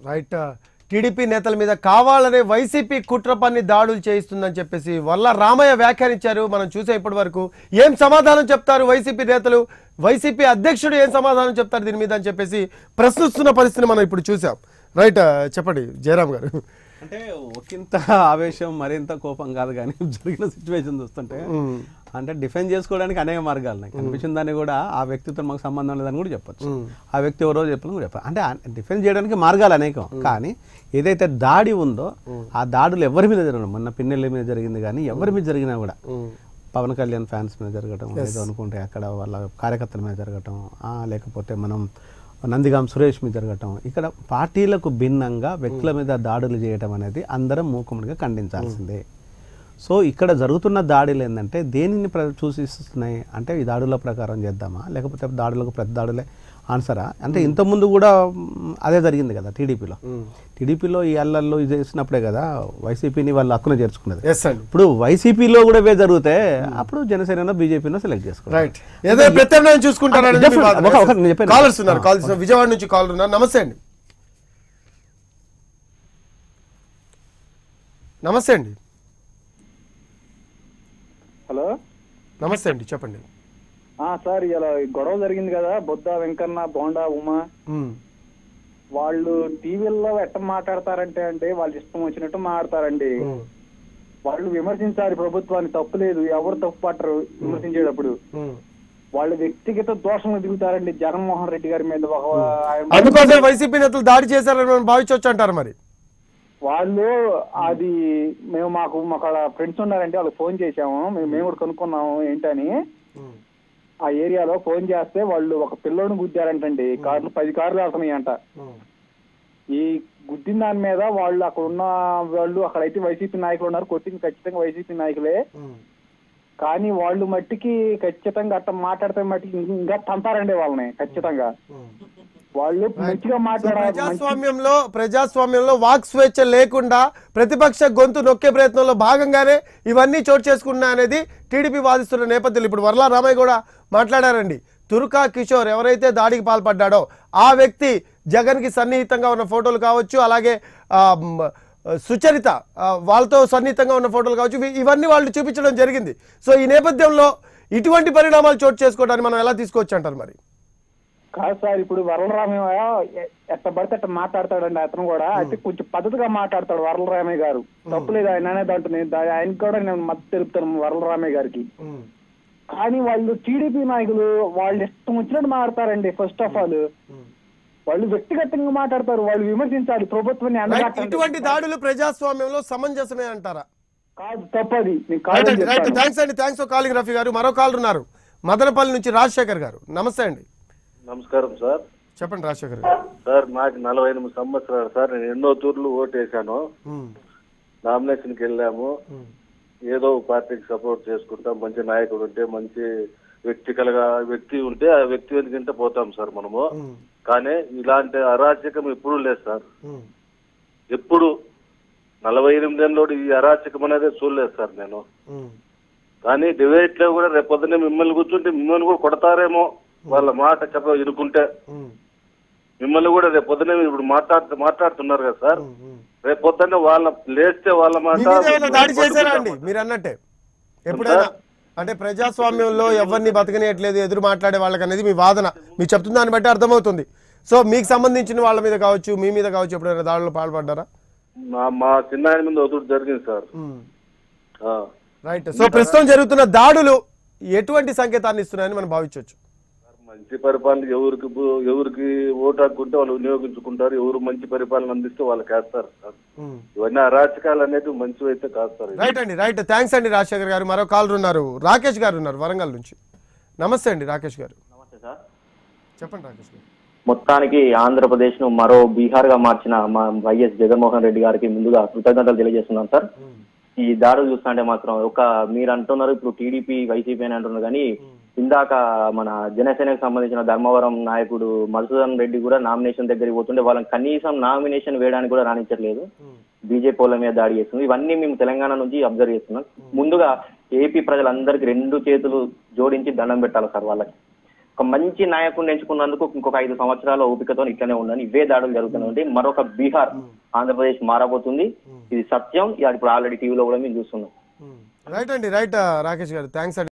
Right. TDP నేతల మీద కావాలనే వైసీపీ కుట్ర పన్ని దాడులు చేయిస్తుందని చెప్పేసి వల్ల రామయ్య వ్యాఖ్యానించారు. మనం చూసే ఇప్పటి వరకు ఏం సమాధానం చెప్తారు వైసీపీ నేతలు, వైసీపీ అధ్యక్షుడు ఏం సమాధానం చెప్తారు దీని మీద అని చెప్పేసి ప్రశ్నిస్తున్న పరిస్థితిని మనం ఇప్పుడు చూసాం. రైట్, చెప్పండి జయరామ్ గారు. అంటే ఒకంత ఆవేశం మరింత కోపం కాదు, కానీ జరిగిన సిచ్యువేషన్ చూస్తుంటే అంటే డిఫెండ్ చేసుకోవడానికి అనేక మార్గాలు నాకు కనిపించిన దాన్ని కూడా ఆ వ్యక్తితో మాకు సంబంధం లేదని కూడా చెప్పొచ్చు, ఆ వ్యక్తి ఎవరో చెప్పాలని కూడా చెప్పాలి. అంటే డిఫెండ్ చేయడానికి మార్గాలు అనేకం, కానీ ఏదైతే దాడి ఉందో ఆ దాడులు ఎవరి మీద జరగడం, మొన్న పిన్నెల మీద జరిగింది, కానీ ఎవరి మీద జరిగినా కూడా పవన్ కళ్యాణ్ ఫ్యాన్స్ మీద జరగటం, ఏదో అనుకుంటే అక్కడ వాళ్ళ కార్యకర్తల మీద జరగటం, లేకపోతే మనం నందిగాం సురేష్ మీద జరగటం, ఇక్కడ పార్టీలకు భిన్నంగా వ్యక్తుల మీద దాడులు చేయటం అనేది అందరం మూకుమ్మడిగా ఖండించాల్సిందే. సో ఇక్కడ జరుగుతున్న దాడులు ఏంటంటే దేనిని సూచిస్తున్నాయి అంటే ఈ దాడుల ప్రకారం చేద్దామా, లేకపోతే దాడులకు ప్రతి దాడులే ఆన్సరా అంటే ఇంతకుముందు కూడా అదే జరిగింది కదా టీడీపీలో ఈ అల్లల్లో ఇది చేసినప్పుడే కదా వైసీపీని వాళ్ళు హక్కున చేర్చుకున్నది. ఇప్పుడు వైసీపీలో కూడా ఇవే జరిగితే అప్పుడు జనసేన బీజేపీలో సెలెక్ట్ చేసుకుంటారు. విజయవాడ నుంచి కాల్ ఉన్నారు. నమస్తే అండి. నమస్తే అండి. హలో, నమస్తే అండి, చెప్పండి. సార్, ఇలా గొడవ జరిగింది కదా, బొద్ద వెంకన్న బోండా ఉమా వాళ్ళు టీవీల్లో ఎట్ట మాట్లాడతారంటే వాళ్ళు ఇష్టం వచ్చినట్టు మాట్లాడతారండి. వాళ్ళు విమర్శించాలి ప్రభుత్వాన్ని, తప్పు లేదు, ఎవరు తప్పు పట్టరు విమర్శించేటప్పుడు. వాళ్ళు వ్యక్తిగత దోషంలో దిగుతారండి జగన్మోహన్ రెడ్డి గారి మీద. అందుకోసం వైసీపీ నేతలు దాడి చేశారని భావించవచ్చు అంటారు. మరి వాళ్ళు అది మాకు ఫ్రెండ్స్ ఉన్నారండి, వాళ్ళకి ఫోన్ చేసాము, మేము కూడా కనుక్కున్నాము ఏంటని. ఆ ఏరియాలో ఫోన్ చేస్తే వాళ్ళు ఒక పిల్లోని గుద్దారంటండి, 10 కార్లు వెళ్తున్నాయంట. ఈ గుద్దిన దాని మీద వాళ్ళు అక్కడ ఉన్న వాళ్ళు, అక్కడైతే వైసీపీ నాయకులు ఉన్నారు, కొట్టింది ఖచ్చితంగా వైసీపీ నాయకులే. కానీ వాళ్ళు మట్టికి ఖచ్చితంగా అట్ట మాట్లాడితే మట్టికి ఇంకా తంతారండి వాళ్ళని ఖచ్చితంగా. వాళ్ళు మంచిగా మాట్లాడారు. ప్రజాస్వామ్యంలో వాక్ స్వేచ్ఛ లేకుండా ప్రతిపక్ష గొంతు నొక్కే ప్రయత్నంలో భాగంగానే ఇవన్నీ చోటు చేసుకున్నా అనేది టీడీపీ వాదిస్తున్న నేపథ్యంలో ఇప్పుడు వర్లా రామయ్య కూడా మాట్లాడారండి. తుర్కా కిషోర్ ఎవరైతే దాడికి పాల్పడ్డాడో ఆ వ్యక్తి జగన్ కి సన్నిహితంగా ఉన్న ఫోటోలు కావచ్చు, అలాగే సుచరిత వాళ్ళతో సన్నిహితంగా ఉన్న ఫోటోలు కావచ్చు, ఇవన్నీ వాళ్ళు చూపించడం జరిగింది. సో ఈ నేపథ్యంలో ఇటువంటి పరిణామాలు చోటు చేసుకోవడానికి మనం ఎలా తీసుకోవచ్చు అంటారు? మరి కాదు సార్, ఇప్పుడు వరలరామయ్య ఎట్ట పడితే అట్ట మాట్లాడతాడండి అతను కూడా. అయితే కొంచెం పద్ధతిగా మాట్లాడతాడు వరలరామయ్య గారు, తప్పులేదు ఆయన అనేది అంటుంది. ఆయనకి కూడా నేను మద్దతు తెలుపుతాను వరలరామయ్య గారికి. కానీ వాళ్ళు టీడీపీ నాయకులు వాళ్ళు ఇష్టం వచ్చినట్టు మాట్లాడతారండి. ఫస్ట్ ఆఫ్ ఆల్ వాళ్ళు వ్యక్తిగతంగా మాట్లాడతారు, వాళ్ళు విమర్శించాలి ప్రభుత్వాన్ని. ఇటువంటి దాడులు ప్రజాస్వామ్యంలో సమంజసమే అంటారా? కాదు, తప్పది. థ్యాంక్స్ అండి, థ్యాంక్స్ ఫర్ కాలింగ్ రఫీ గారు. మరో కాల్ ఉన్నారు మదనపల్లి నుంచి రాజశేఖర్ గారు. నమస్తే అండి. నమస్కారం సార్. చెప్పండి రాజశేఖర్ గారు. సార్, నాకు 48 సంవత్సరాలు సార్. నేను ఎన్నో తూర్లు ఓటేశాను, నామినేషన్కి వెళ్ళాము. ఏదో పార్టీకి సపోర్ట్ చేసుకుంటాం, మంచి నాయకుడు ఉంటే, మంచి వ్యక్తి ఉంటే ఆ వ్యక్తి వెనుకంటే పోతాం సార్ మనము. కానీ ఇలాంటి అరాచకం ఎప్పుడూ లేదు సార్. ఎప్పుడు 48 ఏళ్ళలో ఈ అరాచకం అనేది చూడలేదు సార్ నేను. కానీ డిబేట్ లో కూడా రేపు పొద్దున్నే మిమ్మల్ని కూర్చుంటే మిమ్మల్ని కూడా కొడతారేమో, వాళ్ళ మాట ఇరుకుంటే మిమ్మల్ని కూడా రేపు పొద్దున్నే ఇప్పుడు మాట్లాడుతున్నారు కదా సార్. రేపు పొద్దున్నే వాళ్ళ లేస్తే వాళ్ళ మాట దాడి చేశారండి మీరు అన్నట్టే. ఎప్పుడైనా అంటే ప్రజాస్వామ్యంలో ఎవరిని బతకనియట్లేదు ఎదురు మాట్లాడే వాళ్ళకి అనేది మీ వాదన, మీరు చెప్తున్న దాన్ని బట్టి అర్థమవుతుంది. సో మీకు సంబంధించిన వాళ్ళ మీద కావచ్చు, మీ మీద కావచ్చు, ఎప్పుడైనా దాడులు పాల్పడ్డారా? మా చిన్న ఆయన మీద ఒకటి జరిగింది సార్. రైట్. సో ప్రస్తుతం జరుగుతున్న దాడులు ఎటువంటి సంకేతాన్ని ఇస్తున్నాయని మనం భావించవచ్చు? మంచి పరిపాలన ఎవరికి ఓటు హక్కుంటే వాళ్ళు వినియోగించుకుంటారు, ఎవరు మంచి పరిపాలన అందిస్తే వాళ్ళకి వేస్తారు సార్. ఇవన్నీ అరాచకాలు అనేది మంచివి అయితే కాదు సార్. రైట్ అండి, రైట్. థ్యాంక్స్ అండి రాజశేఖర్ గారు. మరో కాల్ ఉన్నారు, రాకేష్ గారు ఉన్నారు వరంగల్ నుంచి. నమస్తే అండి రాకేష్ గారు. నమస్తే సార్. చెప్పండి రాకేష్ గారు. మొత్తానికి ఆంధ్రప్రదేశ్ ను మరో బీహార్ గా మార్చిన మా వైఎస్ జగన్మోహన్ రెడ్డి గారికి ముందుగా కృతజ్ఞతలు తెలియజేస్తున్నాం సార్. ఈ దాడులు చూస్తుంటే మాత్రం మీరు అంటున్నారు ఇప్పుడు టీడీపీ వైసీపీ అని అంటున్నారు, కానీ ఇందాక మన జనసేనకు సంబంధించిన ధర్మవరం నాయకుడు మధుసూదన్ రెడ్డి కూడా నామినేషన్ దగ్గరికి పోతుంటే వాళ్ళని కనీసం నామినేషన్ వేయడానికి కూడా రాణించట్లేదు, బీజేపీ వాళ్ళ మీద దాడి చేస్తుంది. ఇవన్నీ మేము తెలంగాణ నుంచి అబ్జర్వ్ చేస్తున్నాం. ముందుగా ఏపీ ప్రజలందరికీ 2 చేతులు జోడించి దండం పెట్టాలి సార్ వాళ్ళకి. ఒక మంచి నాయకుడిని ఎంచుకున్నందుకు ఇంకొక 5 సంవత్సరాల ఓపికతో ఇట్లనే ఉందని ఇవే దాడులు జరుగుతున్నాయి. మరొక బీహార్ ఆంధ్రప్రదేశ్ మారబోతుంది. ఇది సత్యం. ఇప్పుడు ఆల్రెడీ టీవీలో కూడా మేము చూస్తున్నాం. రైట్ అండి, రైట్ రాకేష్ గారు, థ్యాంక్స్ అండి.